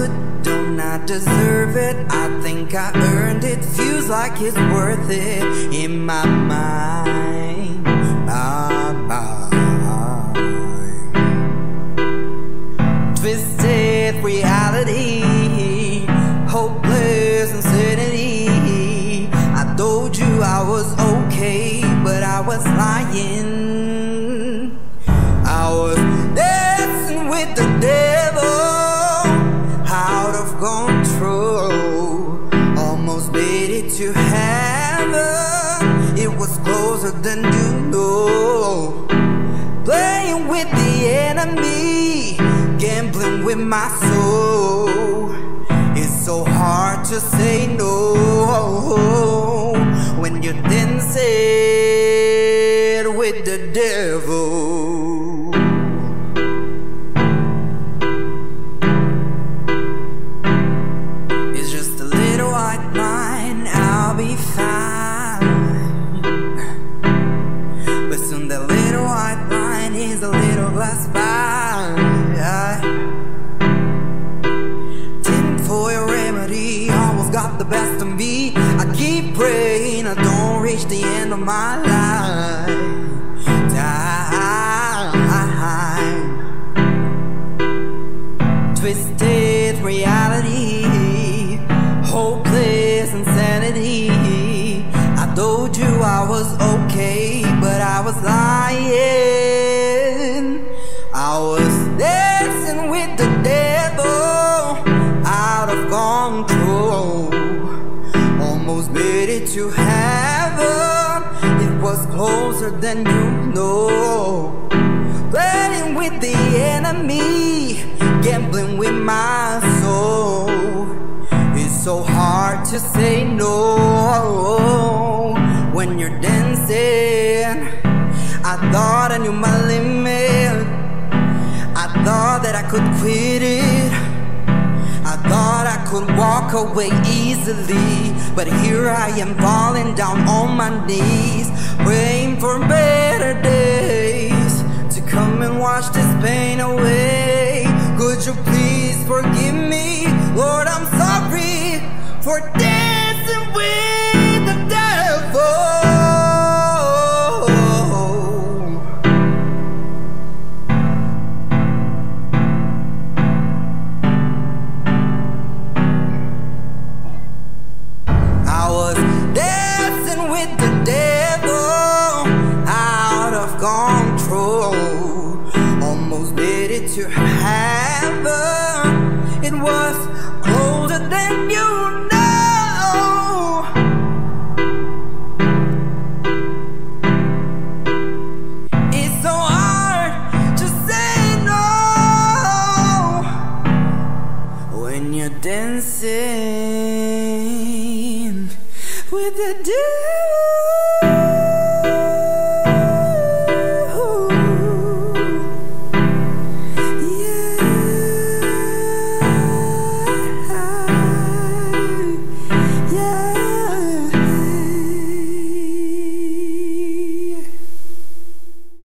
good? Don't I deserve it? I think I earned it. Feels like it's worth it in my mind. My mind. Twisted reality, hopeless insanity. I told you I was okay, but I was lying. I was dancing with the devil, out of control. Almost made it to heaven. It was closer than you know. Playing with the enemy, gambling with my soul. It's so hard to say no when you're dancing with the devil. It's just a little white line, I'll be fine. But soon that little white line is a little glass fine. Tinfoil remedy almost got the best of me. I keep praying I don't reach the end of my life. Twisted reality, hopeless insanity. I told you I was okay, but I was lying. I was dancing with the devil, out of control. Almost made it to heaven. It was closer than you know. Playing with the enemy, gambling with my soul. It's so hard to say no when you're dancing. I thought I knew my limit. I thought that I could quit it. I thought I could walk away easily, but here I am falling down on my knees, praying for better days to come and wash this pain away. Could you please forgive me? Lord, I'm sorry for dancing with the devil. I was dancing with the devil, out of control. Almost made it to heaven. It was closer than you know. It's so hard to say no when you're dancing with the devil.